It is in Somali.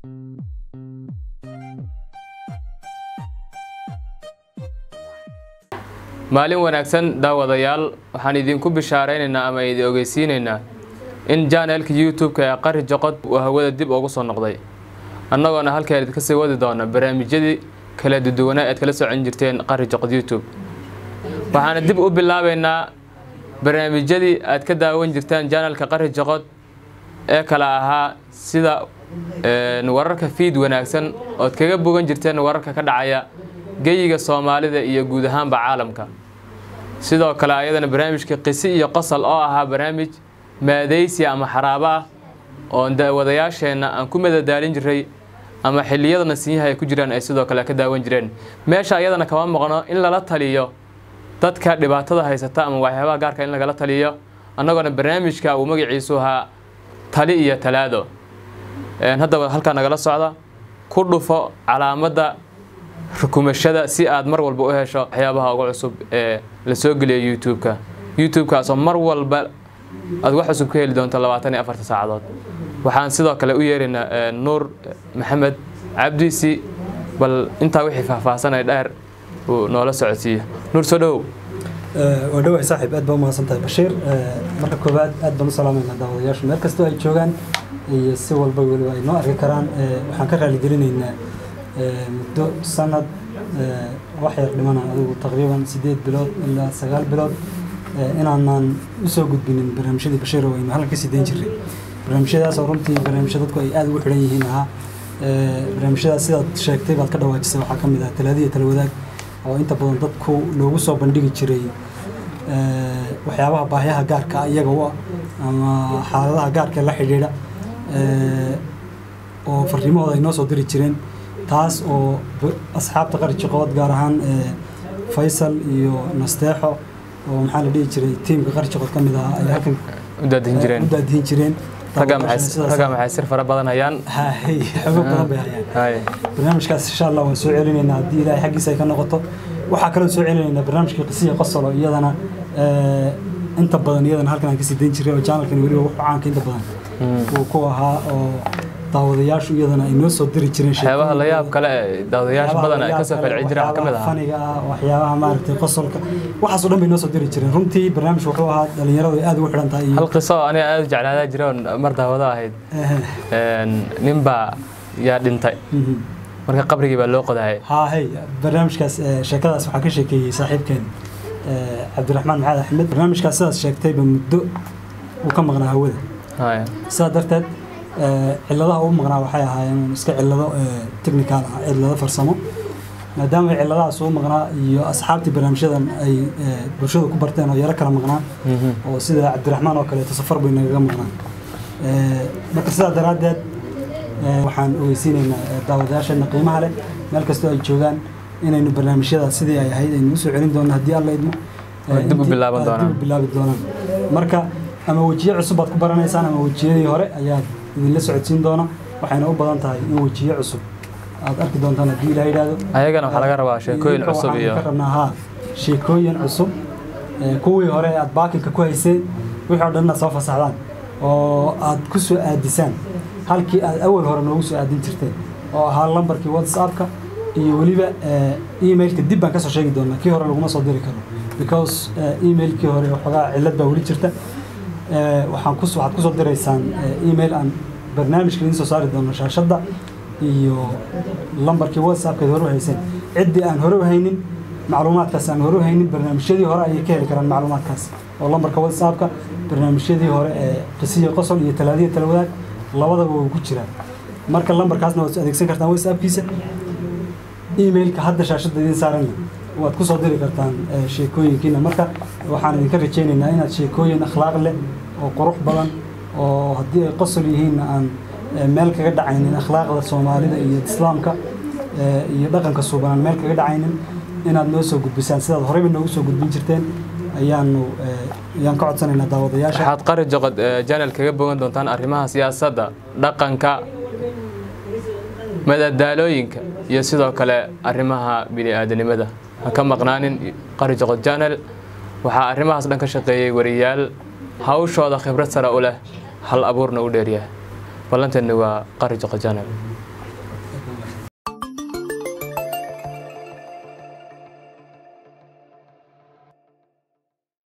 maalin wanaagsan daawadayaal waxaan idinku bishaareynaa ama idin ogeysiinayna in channelka YouTube-ka ee Qari Joqod uu hawada dib ugu soo noqday annagoona halkeen ka sii wadi doona barnaamijyadii kala duwan ee kala socon jirteen Qari Joqod YouTube waxaan dib u bilaabeynaa barnaamijyadii aad ka daawan jirteen channelka Qari Joqod ee kala ahaa sida wararka feed wanaagsan oo kaga bogan jirteen wararka ka dhacaya geeyiga Soomaalida iyo guud ahaanba caalamka sidoo kale ayadana barnaamijka qisi iyo qosol oo ahaa barnaamij maadaysi ama xaraaba oo wadayaasheena aan ku madadaalin jiray ama xilliyadana siinyahay ku jiraan ay sidoo kale ka daawan jireen meesha ayadana kama maqno in la taliyo dadka dhibaatada haysata ama waxyaabaha gaarka in laga taliyo annaguna barnaamijka uu magaciisu ahaa tali iyo talaado hadda halka nagala socda ku dhufo calaamada rukumashada si aad mar walba u hesho waxyaabaha ugu cusub ee la soo geliyo YouTube-ka soo mar walba aad wax cusub ka heli doonto 24 saacadood waxaan sidoo kale u yeerinaa Nuur Maxamed Cabdisi bal inta wixii faahfaahsanay dheer oo noola socodsiyo Nuur soo dhaw ودوي صاحب أدب ما صنطة بشير مرة كوباد أدب نصلام من هذا وياش مركز تو أيجوجان يسوى البول وإنه أريكران وحنكر اللي قلنا إن مدة سنة واحد لمنا تقريبا 6 بلاد إلا 9 بلاد إن عنا نسوق بين برنامج بشير وإنه هلا كسيدين جري برنامج هذا صورتي برنامج هذا كوي أدب وحريه هنا برنامج هذا سيد شركتي بعد كده واجد سوى حكم إذا تلاذية تلودك oo inta badan dadku loogu soo bandhigi jiray waxyaabaha baahiyaha gaarka iyaga oo ama xaaladaha gaarka la xiriira oo fariimahooda ay noo soo diri jireen taas oo asxaabta Qari Joqod gaar ahaan Faisal iyo Nasteexo oo maxaa la dhihi jiray teamka Qari Joqod kamid ah ay halkan u daadin jireen رقم حسر فرا بدن هيان هاي حبوب بدن بهيان هاي برنامجkaas insha Allah waan soo celinayna hadii ilaahay xaqiisa ay ka noqoto waxa kale oo soo celinayna barnaamijka qisiga qosolo iyadana inta badan iyadana halkan aan ka sii deyn jiray oo channelkan wali wax caan ka inta badan oo ku ahaa oo daawadayaashu iyadana ay noo soo diri jireen waxyaabaha la yaab kale daawadayaasha badan ay ka soo falcin jireen kamid ah faniga waxyaabaha maaragtay qosolka waxaas oo dhan bay noo soo diri jireen runtii barnaamij wuxuu ahaa dhalinyaradu aad ugu xiran tahay hal qiso ani aad jeclaadaa jireen mar daawada ahayd ninba yaa dhintay marka qabrigii baa loo qoday hay barnaamijkaas sheekadaas waxa ka sheekeeyay saaxiibkeen Cabdiraxmaan Maxamed Axmed barnaamijkaas sidaas sheegtay muddo uu ka maqnaa hawada hay sadarteed ciladaha ugu maqnaa waxay ahaayeen iska cilado technical ah cilado farsamo maadaama ciladahaas ugu maqnaa iyo asxaabtii barnaamijyadan ay bulshada ku barteen oo yara kala maqnaa oo sida Cabdiraxmaan oo kale safar bay naga maqnaa marka sidaa daraadeed waxaan ogeysiinaynaa daawadayaasha qiimaha leh meel kasta ay joogaan inaynu barnaamijyada sidii ay ahayd aynu soo celin doonaa hadii alla idmo dib u bilaaban doonaan marka ama wajiyo cusub aad ku baranaysaan ama wajiyadii hore ayaa idin la socodsiin doona waxayna u badan tahay in wajiyo cusub aad arki doontaan hadii ilaahay yiraahdo ayagana waxa laga rabaa sheekooyin cusub iyo sheekooyin cusub kuwii hore aad baakinka ku haysay wixii dhanna soo fasaxdaan oo aad ku soo aadisaan halkii aad awal hore noogu soo aadin jirteen oo ahaa lambarkii WhatsApp-ka iyo waliba email-ka dib baan ka soo sheegi doonaa kii hore laguma soo diri karo because email-kii hore waxa cilad baa wali jirta waxaad ku soo direysaan email aan barnaamijka idin soo saari doono shaashada iyo lambarkii WhatsApp-ka hore u haysan cidii aan hore u haynin macluumaadkaas aan hore u haynin barnaamijyadii hore ay ka heli karaan macluumaadkaas oo lambarka WhatsApp-ka barnaamijyadii hore ee qisiyo qosol iyo talaadiye talawadaad labadaba way ku jiraan marka lambarkaasna waad adeegsan kartaan WhatsApp-kiisa email-ka hadda shaashada idin saaran waad ku soo diri kartaan sheekooyinkiina marka waxaan idinka rajaynaynaa inaad sheekooyin akhlaaq leh oo qurux badan oo hadii ay qosol yihiin aan meel kaga dhacaynin akhlaaqda Soomaalida iyo Islaamka iyo dhaqanka suuban meel kaga dhacaynin inaad noo soo gudbisaan sidaad horeyba noogu soo gudbin jirteen ayaan ka codsanaynaa daawadayaasha waxaad Qari Joqod channel kaga bogan doontaan arrimaha siyaasadda dhaqanka madadaalooyinka iyo sidoo kale arrimaha bini'aadanimada ka maqnaanin Qari Joqod channel waxa arrimahaas dhan ka shaqeeyay wariyaal hawshooda khibrad sare u leh hal abuurna u dheeriyaa ballanteenu waa Qari Joqod channel